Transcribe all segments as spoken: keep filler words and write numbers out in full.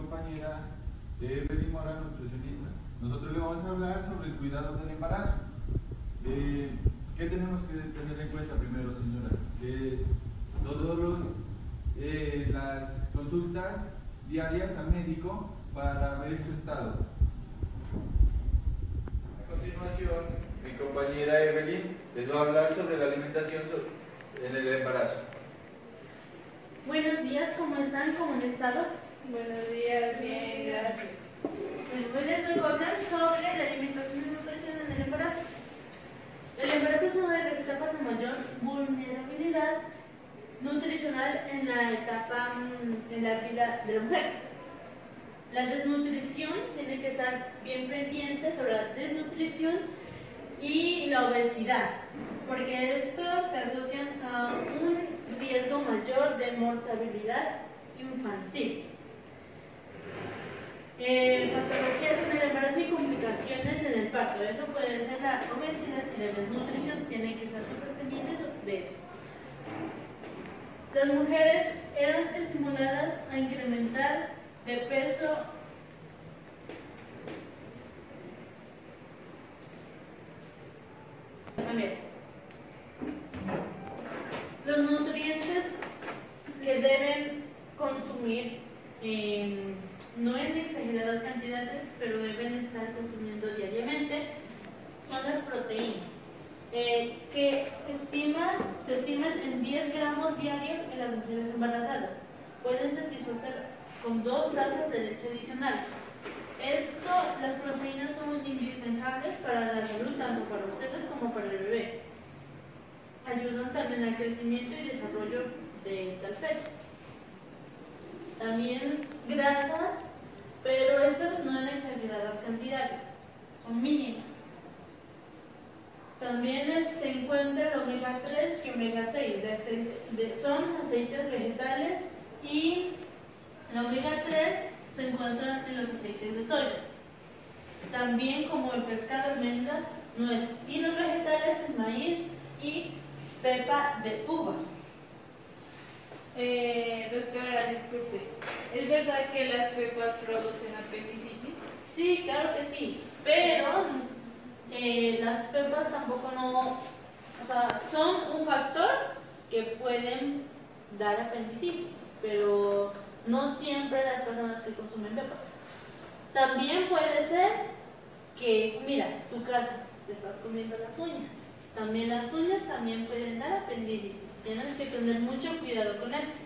compañera Evelyn Mora, nutricionista. Nosotros le vamos a hablar sobre el cuidado del embarazo. Eh, ¿Qué tenemos que tener en cuenta primero, señora? Que todas eh, las consultas diarias al médico para ver su estado. A continuación, mi compañera Evelyn les va a hablar sobre la alimentación en el embarazo. Buenos días, ¿cómo están? ¿Cómo han estado? Buenos días, bien, gracias. Bueno, hoy les vengo a hablar sobre la alimentación y nutrición en el embarazo. El embarazo es una de las etapas de mayor vulnerabilidad nutricional en la etapa, en la vida de la mujer. La desnutrición tiene que estar bien pendiente sobre la desnutrición y la obesidad, porque esto se asocia a un riesgo mayor de mortalidad infantil. Eh, patologías en el embarazo y complicaciones en el parto. Eso puede ser la obesidad y la desnutrición. Tienen que estar súper pendientes de eso. Las mujeres eran estimuladas a incrementar de peso también. Los nutrientes que deben consumir en, no en exageradas cantidades, pero deben estar consumiendo diariamente, son las proteínas, eh, que estima, se estiman en diez gramos diarios en las mujeres embarazadas. Pueden satisfacer con dos tazas de leche adicional. Esto, las proteínas son indispensables para la salud, tanto para ustedes como para el bebé. Ayudan también al crecimiento y desarrollo de tal feto. También grasas, pero estas no en exageradas cantidades, son mínimas. También es, se encuentra el omega tres y omega seis, de aceite, de, son aceites vegetales, y el omega tres se encuentra en los aceites de soya. También como el pescado, almendras, nueces, y los vegetales, el maíz y pepa de uva. Eh, doctora, disculpe, ¿es verdad que las pepas producen apendicitis? Sí, claro que sí, pero eh, las pepas tampoco no, o sea, son un factor que pueden dar apendicitis, pero no siempre las personas que consumen pepas. También puede ser que, mira, tu casa, te estás comiendo las uñas. También las uñas también pueden dar apendicitis. Tienes que tener mucho cuidado con eso.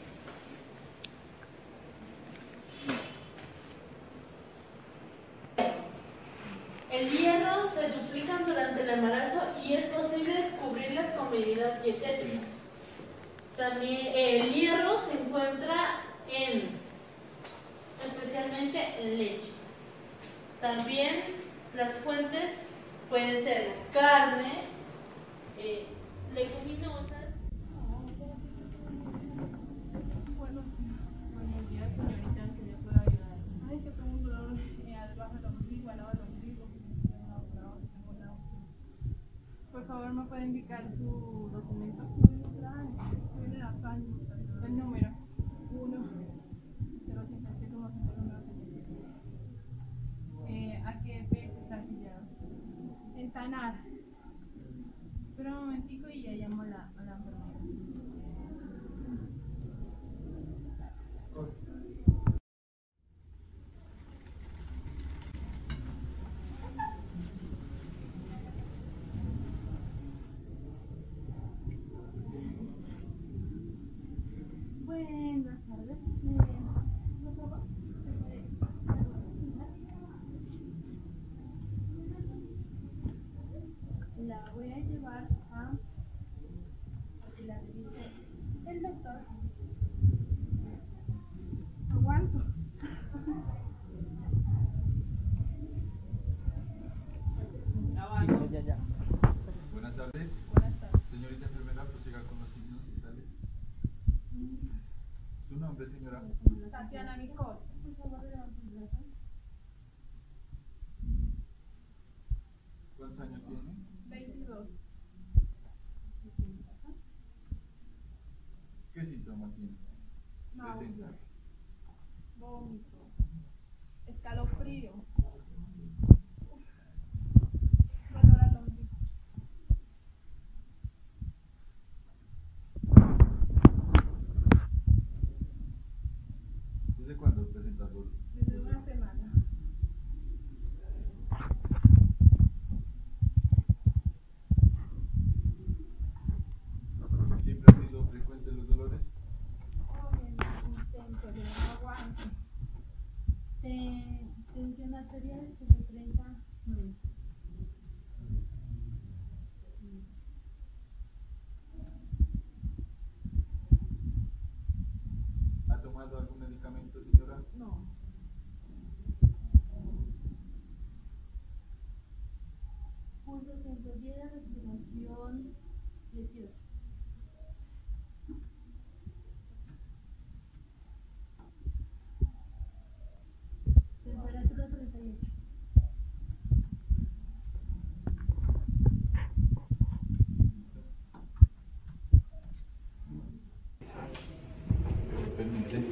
El hierro se duplica durante el embarazo y es posible cubrirlas con medidas dietéticas. También el hierro se encuentra en, especialmente en leche. También las fuentes pueden ser la carne, eh, leguminosas. Bueno, buenos días, señorita, ¿en qué le puedo ayudar? Ay, que tengo un dolor eh, debajo del ombligo, al lado del ombligo. Tengo náuseas. Por favor, ¿me puede indicar su documento? Tiene la página, el número uno cero cinco siete uno cinco nueve siete. Eh, ¿A qué vez está afiliado? En Sanar. Espera un momentico y ya llamo a la, a la enfermera. Buenas tardes. La voy a llevar a que la revise el doctor. Aguanto. Ya, ya, ya. Buenas tardes. Buenas tardes. Señorita enfermera, prosiga con los signos vitales. ¿Su nombre, señora? Tatiana Nicole. Por favor, levante el brazo. ¿Cuántos años tiene? veintidós. ¿Qué síntomas tiene? Náusea. Presenta. Vómito. tomado algún medicamento, señora? No. Pulso ciento diez, respiración dieciocho. Temperatura treinta y ocho. Permite.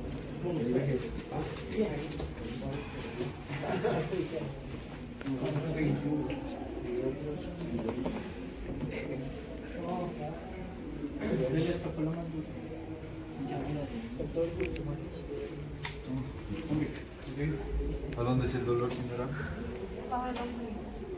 ¿A dónde es el dolor, señora? Bajo el ombligo.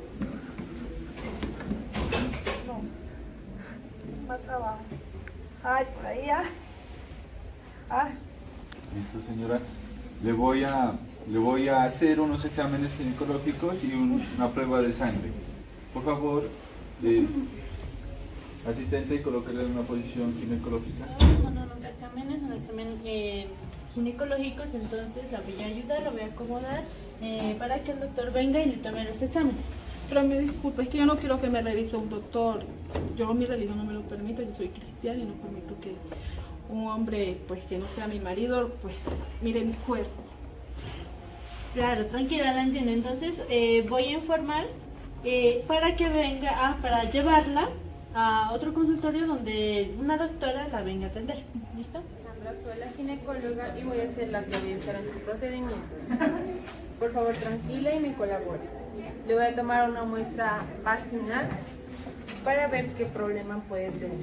No. Más abajo. Ay, por ahí, ah. Ah. Listo, señora. Le voy a, le voy a hacer unos exámenes ginecológicos y un- una prueba de sangre. Por favor, eh, asistente, colóquele en una posición ginecológica. Son unos exámenes, un examen eh, ginecológicos, entonces la voy a ayudar, la voy a acomodar eh, para que el doctor venga y le tome los exámenes. Pero me disculpa, es que yo no quiero que me revise un doctor. Yo, mi religión no me lo permite, yo soy cristiana y no permito que un hombre, pues que no sea mi marido, pues mire mi cuerpo. Claro, tranquila, la entiendo. Entonces eh, voy a informar eh, para que venga, ah, para llevarla a otro consultorio donde una doctora la venga a atender. ¿Listo? Sandra, soy la ginecóloga y voy a hacer la previsión en su procedimiento. Por favor, tranquila y me colabore. Le voy a tomar una muestra vaginal para ver qué problema puede tener.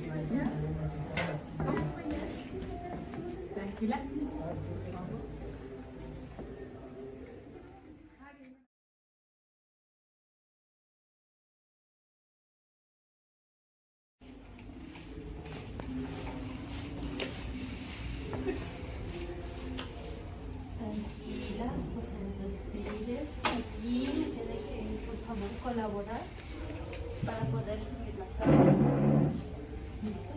Tranquila. Tranquila, por favor, respire. Aquí me tiene que, por favor, colaborar para poder subir la cámara. ¿Listo?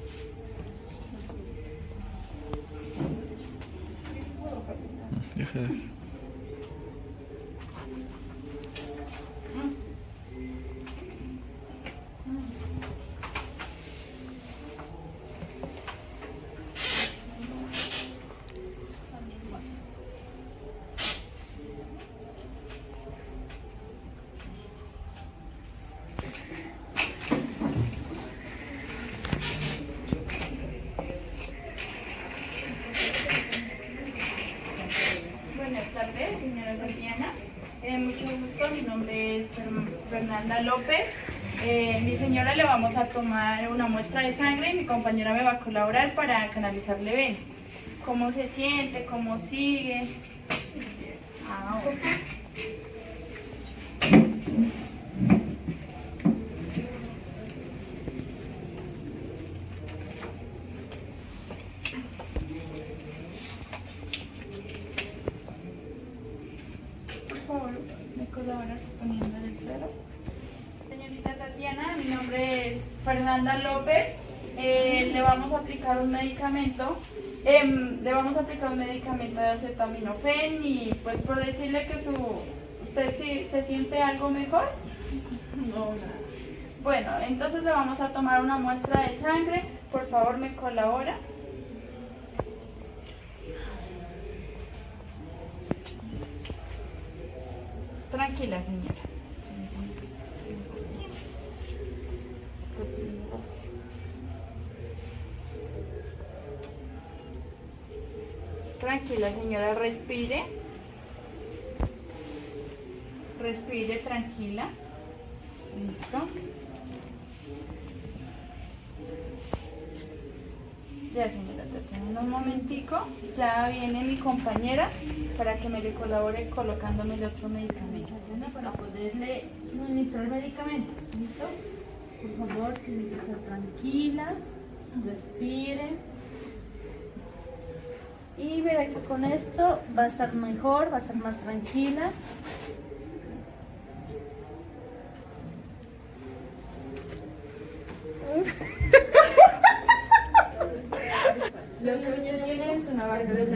Buenas tardes, señora Tatiana. Eh, mucho gusto, mi nombre es Fer- Fernanda López. Eh, mi señora le vamos a tomar una muestra de sangre y mi compañera me va a colaborar para canalizarle ven. ¿Cómo se siente? ¿Cómo sigue? Ah, ok. Por favor, me colaboras poniendo en el suelo. Señorita Tatiana, mi nombre es Fernanda López. Eh, le vamos a aplicar un medicamento. em, le vamos a aplicar un medicamento de acetaminofén y pues por decirle que su usted sí se siente algo mejor. No, nada. Bueno, entonces le vamos a tomar una muestra de sangre. Por favor, me colabora. Tranquila, señora. Tranquila, señora, respire. Respire, tranquila. Listo. Ya, señora, Tatiana, un momentico. Ya viene mi compañera para que me le colabore colocándome el otro medicamento. Para poderle suministrar medicamentos. ¿Listo? Por favor, tiene que estar tranquila, respire. Y verá que con esto va a estar mejor, va a estar más tranquila. Lo que usted tiene es una válvula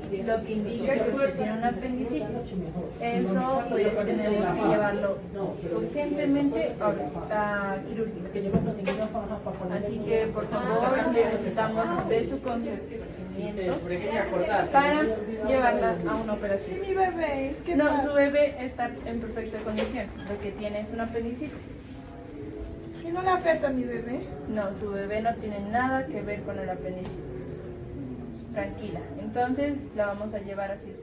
lo que indica que usted tiene un apendicitis. Eso pues tenemos que llevarlo urgentemente a la quirúrgica. Así que por favor necesitamos de su consentimiento para llevarla a una operación. Mi bebé, ¿qué No, pasa? su bebé está en perfecta condición. Lo que tiene es una apendicitis. ¿Y no le afecta a mi bebé? No, su bebé no tiene nada que ver con el apendicitis. Tranquila. Entonces la vamos a llevar a cirugía.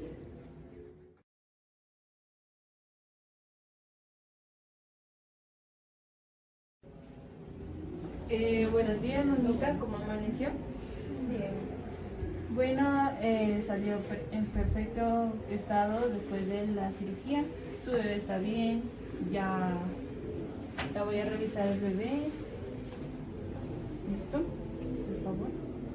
Eh, buenos días, Manuca. ¿Cómo amaneció? Bien. Bueno, eh, salió per- en perfecto estado después de la cirugía. Su bebé está bien. Ya la voy a revisar el bebé. ¿Listo? Por favor.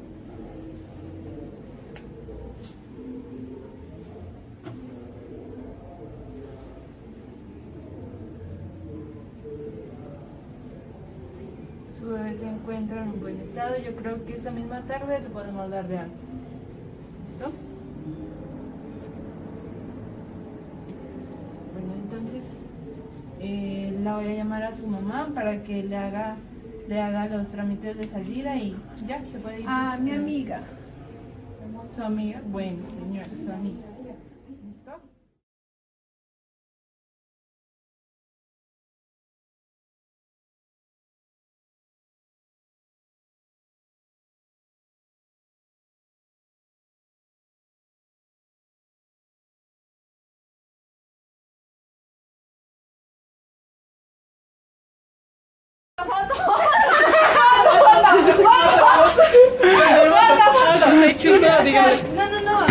Su bebé se encuentra en un buen estado. Yo creo que esa misma tarde le podemos dar de algo. ¿Listo? Bueno, entonces eh, la voy a llamar a su mamá para que le haga le haga los trámites de salida y ya se puede ir. Ah, mi amiga. Su amiga. Bueno, señora, su amiga. ¿Listo? No, no, no.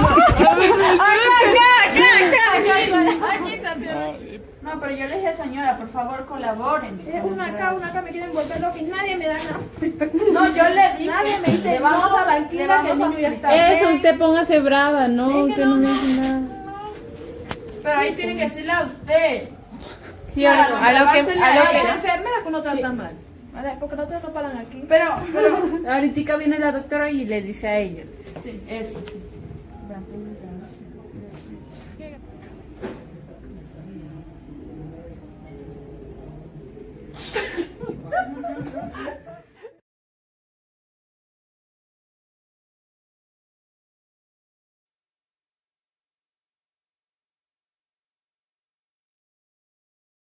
No, pero yo le dije, señora, por favor, colaboren. Es una acá, una acá, me quieren volver loca y nadie me da nada. No, yo le dije. Nadie me dice, le vamos no, a tranquila, le vamos que el a niño ya está explicar. Eso, usted póngase brava, no, Es que usted no, no me no. dice nada. Pero ahí tiene que decirle a usted. Sí, a, Claro, a lo que, llevársela a a lo A que, la enfermera que uno trata mal. Vale, porque no te lo paran aquí. Pero, pero. ahorita viene la doctora y le dice a ella. Sí, eso, sí. Vean, entonces,